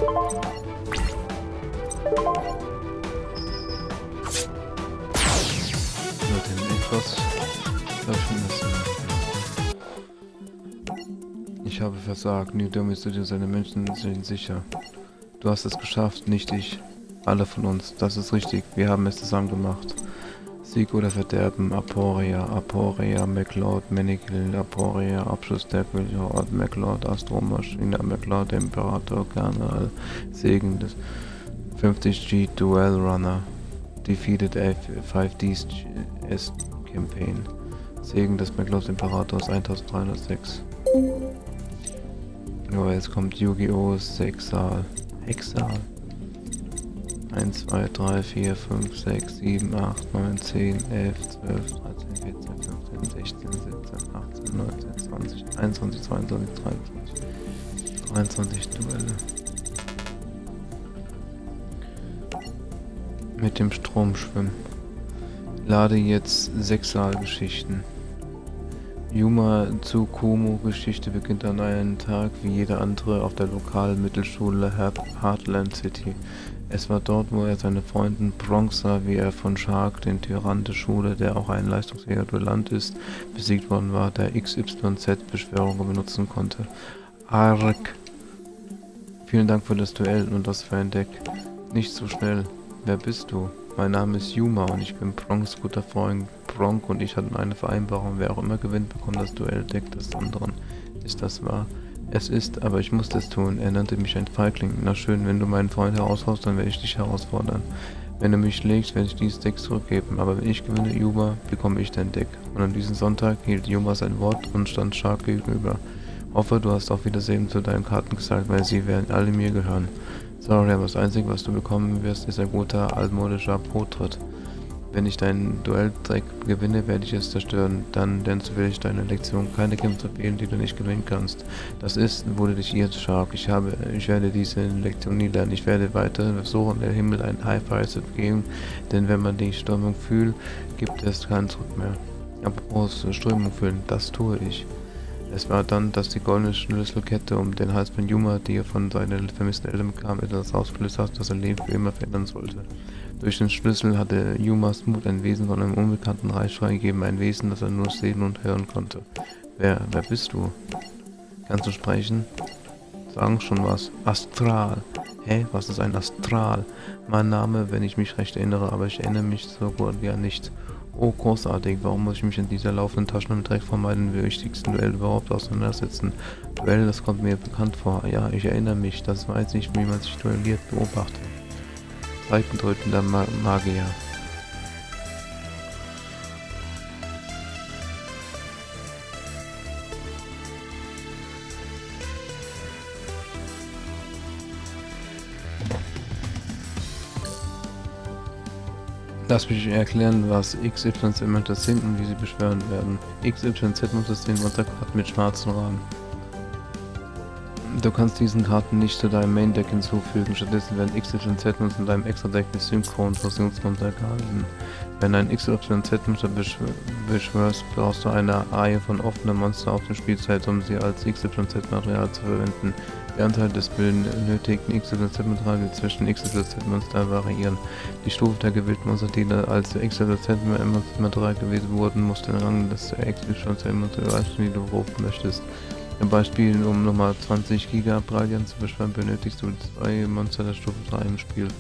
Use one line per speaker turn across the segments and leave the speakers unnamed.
Mit dem etwas. Ich habe versagt. New Dominus und seine Menschen sind sicher. Du hast es geschafft, nicht ich. Alle von uns. Das ist richtig. Wir haben es zusammen gemacht. Sieg oder Verderben. Aporia. Aporia. MacLeod. Manikill. Aporia. Abschluss der Ort. MacLeod. Astromaschine. MacLeod. Imperator. Kanal. Segen des 50G Duel Runner. Defeated F5D's S Campaign. Segen des MacLeod Imperators 1306. Ja, jetzt kommt Yu-Gi-Oh! Sexal. Hexal. 1, 2, 3, 4, 5, 6, 7, 8, 9, 10, 11, 12, 13, 14, 15, 16, 17, 18, 19, 20, 21, 22, 23. 23 Duelle. Mit dem Strom schwimmen. Lade jetzt Sexualgeschichten. Yuma Tsukumo-Geschichte beginnt an einem Tag wie jeder andere auf der lokalen Mittelschule Heartland City. Es war dort, wo er seine Freundin Bronx sah, wie er von Shark, den Tyrann der Schule, der auch ein leistungsfähiger Duellant ist, besiegt worden war, der XYZ-Beschwörungen benutzen konnte. Ark. Vielen Dank für das Duell und das für ein Deck. Nicht so schnell. Wer bist du? Mein Name ist Yuma und ich bin Bronx guter Freund. Bronk und ich hatten eine Vereinbarung. Wer auch immer gewinnt, bekommt das Duelldeck des anderen. Ist das wahr? Es ist, aber ich musste es tun. Er nannte mich ein Feigling. Na schön, wenn du meinen Freund herausforderst, dann werde ich dich herausfordern. Wenn du mich schlägst, werde ich dieses Deck zurückgeben. Aber wenn ich gewinne, Yuma, bekomme ich dein Deck. Und an diesem Sonntag hielt Yuma sein Wort und stand Shark gegenüber. Hoffe, du hast auf Wiedersehen zu deinen Karten gesagt, weil sie werden alle mir gehören. Sorry, aber das Einzige, was du bekommen wirst, ist ein guter, altmodischer Pro-Tritt. Wenn ich dein Duelldeck gewinne, werde ich es zerstören. Dann lernst du wirklich deine Lektion. Keine Kämpfe wählen, die du nicht gewinnen kannst. Das ist, wurde dich irrt, Shark. Ich werde diese Lektion nie lernen. Ich werde weiter versuchen, der Himmel ein High-Five zu geben, denn wenn man die Strömung fühlt, gibt es keinen Zurück mehr. Apropos Strömung fühlen, das tue ich. Es war dann, dass die goldene Schlüsselkette um den Hals von Yuma, die er von seinen vermissten Eltern bekam, etwas ausgelöst hat, das sein Leben für immer verändern sollte. Durch den Schlüssel hatte Yumas Mut ein Wesen von einem unbekannten Reich freigegeben, ein Wesen, das er nur sehen und hören konnte. Wer bist du? Kannst du sprechen? Sagen schon was. Astral. Hä? Was ist ein Astral? Mein Name, wenn ich mich recht erinnere, aber ich erinnere mich so gut wie an nichts. Oh, großartig, warum muss ich mich in dieser laufenden Tasche mit direkt vor meinem wichtigsten Duell überhaupt auseinandersetzen? Duell, das kommt mir bekannt vor. Ja, ich erinnere mich, das war jetzt nicht, wie man sich duelliert, beobachte. Zeitendeutender Magier. Lass mich erklären, was XYZ-Monster sind und wie sie beschwören werden. XYZ-Monster sind Monsterkarten mit schwarzen Rahmen. Du kannst diesen Karten nicht zu deinem Main-Deck hinzufügen, stattdessen werden XYZ-Monster in deinem Extra-Deck mit Synchron-Fusionsmonster gehalten. Wenn ein XYZ-Monster beschwörst, brauchst du eine Reihe von offenen Monster auf dem Spielfeld, um sie als XYZ-Material zu verwenden. Der Anteil des benötigten XYZ-Material wird zwischen XYZ-Monster variieren. Die Stufe der gewählten Monster, die als XYZ-Material gewählt wurden, muss den Rang des XYZ-Monster erreichen, die du rufen möchtest. Zum Beispiel, um nochmal 20 Giga Brilliant zu beschwören, benötigst du 2 Monster der Stufe 3 im Spiel.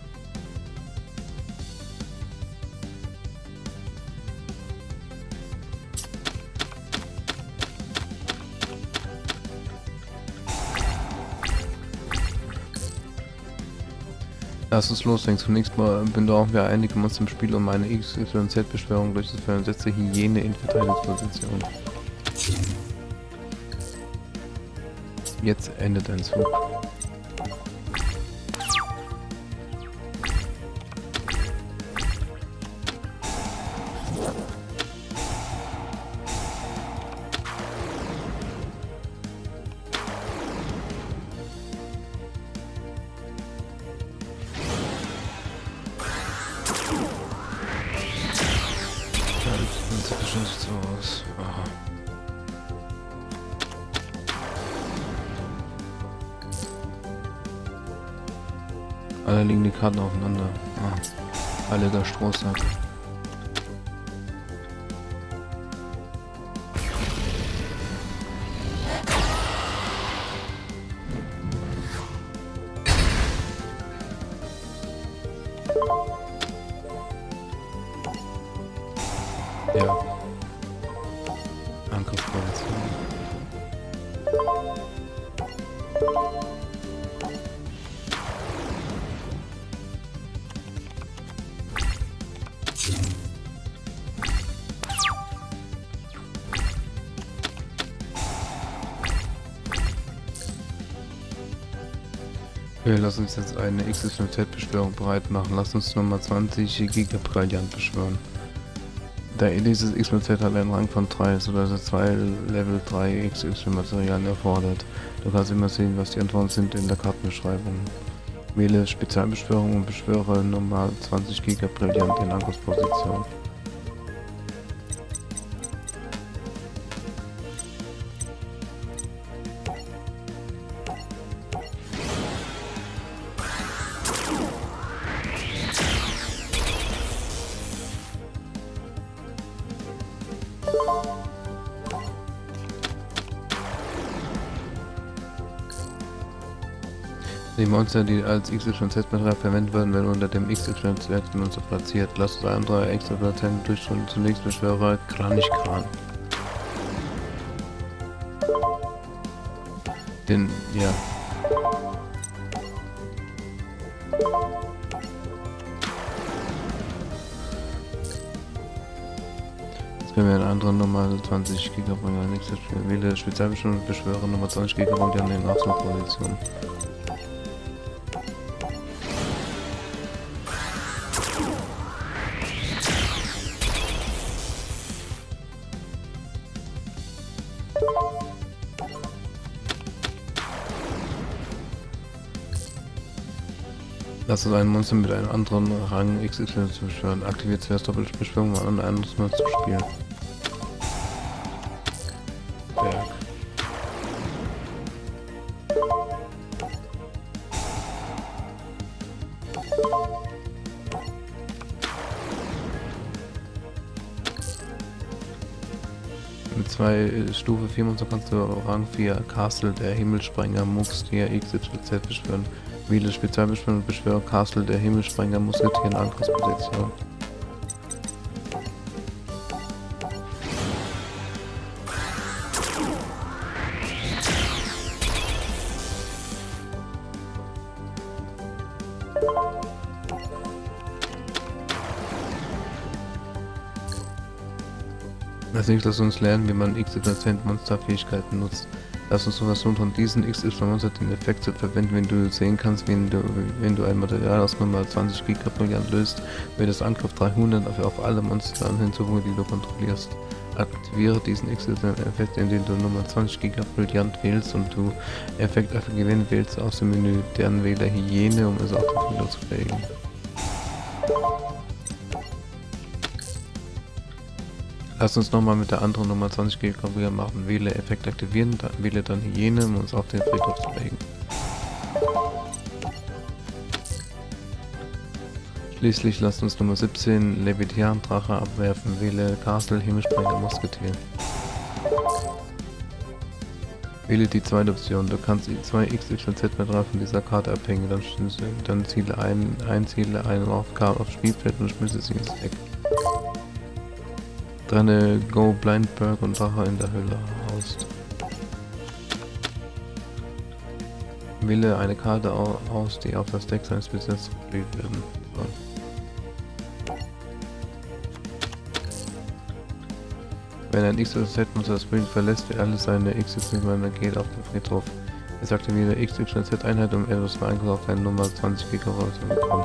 Lass uns loslegen. Zunächst mal brauchen wir einige Monster im Spiel, um eine XYZ-Beschwörung durchzuführen. Setze Hyäne in Verteidigungsposition. Jetzt endet ein Zug. Das sieht so aus. Aha. Alle liegen die Karten aufeinander. Ah, heiliger Strohsack. Ja. Angriffsposition. Okay, lass uns jetzt eine XYZ-Beschwörung bereit machen. Lass uns nochmal 20 Giga-Brillant beschwören. Da dieses XYZ hat einen Rang von 3, sodass er 2 Level 3 XY-Materialien erfordert. Du kannst immer sehen, was die Antworten sind in der Kartenbeschreibung. Wähle Spezialbeschwörung und beschwöre normal 20 Giga-Brillant in Angriffsposition. Die Monster, die als XYZ-Material verwendet werden, werden unter dem XYZ-Monster platziert. Lass uns andere XYZ durchschauen. Zunächst beschwöre Kranichkran. Ja. Jetzt können wir eine andere Nummer 20 GB wähle Spezialbeschwörung und beschwöre Nummer 20 GB an den Nachsuchposition. Lass uns ein Monster mit einem anderen Rang XY zu beschwören. Aktiviert zuerst Doppelbeschwörung, um ein anderes Monster zu spielen. Berg. Mit 2 Stufe 4 Monster kannst du Rang 4 Castle, der Himmelsprenger Muxtier XYZ beschwören. Wähle Spezialbeschwörung und beschwöre Castle, der Himmelsprenger Musketier in Angriffsposition. Als nächstes lass uns lernen, wie man XY-Monster-Fähigkeiten nutzt. Lass uns versuchen, von diesen XY-Monster den Effekt zu verwenden, wenn du sehen kannst, wenn du ein Material aus Nummer 20 Giga-Brillant löst, wird das Angriff 300 auf alle Monster hinzufügen, die du kontrollierst. Aktiviere diesen XY-Effekt, indem du Nummer 20 Giga-Brillant wählst und du Effekt gewählen wählst aus dem Menü. Dann wähle Hyäne, um es auf den Finger zu legen. Lass uns nochmal mit der anderen Nummer 20 GB machen. Wähle Effekt aktivieren, wähle dann Hyäne, um uns auf den Friedhof zu legen. Schließlich lasst uns Nummer 17 Levitian Drache abwerfen. Wähle Castle Himmelsprenger Musketier. Wähle die zweite Option. Du kannst die 2 XYZ-Material von dieser Karte abhängen. Dann ziele einen auf Spielfeld und schmisse sie ins Deck. Trenne Go, Blindberg und Drache in der Höhle aus. Wähle eine Karte aus, die auf das Deck seines Besitzers gespielt werden soll. Wenn ein XYZ-Monster das Spiel verlässt, wird alles seine XYZ geht auf den Friedhof. Es aktiviere XYZ-Einheit, um etwas für Angriff auf deine Nummer 20 GB zu bekommen.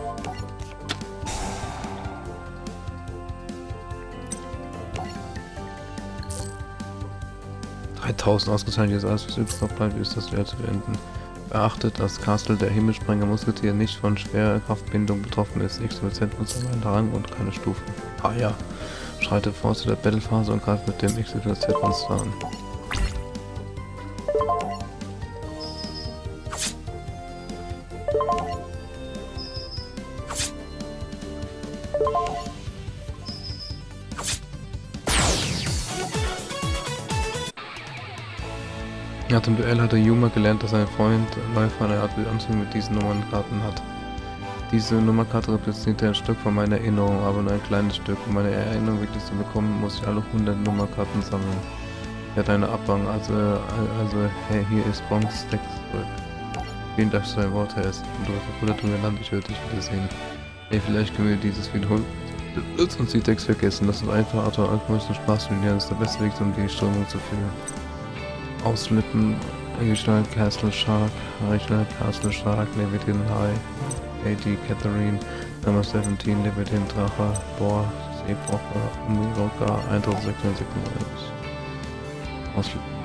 3000 ausgezeichnet, jetzt alles was übrig noch bleibt, ist das Duell zu beenden. Beachtet, dass Castle, der Himmelsprenger Musketier, nicht von Schwerkraftbindung betroffen ist. XYZ muss einen Rang und keine Stufe. Ah ja. Schreite vor zu der Battlephase und greift mit dem XYZ-Monster an. Nach dem Duell hatte Yuma gelernt, dass sein Freund Läufer eine Art Anzug mit diesen Nummernkarten hat. Diese Nummernkarte repräsentiert ein Stück von meiner Erinnerung, aber nur ein kleines Stück. Um meine Erinnerung wirklich zu bekommen, muss ich alle 100 Nummerkarten sammeln. Er hat eine Abwang, also hey, hier ist Bronx Text zurück. Vielen Dank für deine Worte, du hast Bruder tun mir Land, ich werde dich wiedersehen. Hey, vielleicht können wir dieses wiederholen. Lass uns die Text vergessen, lass uns einfach Arthur Alchemist und Spaß studieren, das ist der beste Weg, um die Strömung zu fühlen. Ausflippen, Original Castle Shark, Original Castle Shark, Leviathan High, AD Catherine, Nummer 17, Leviathan Drache, Boar, Seebrocher, Umiroka, 1696. Ausflippen.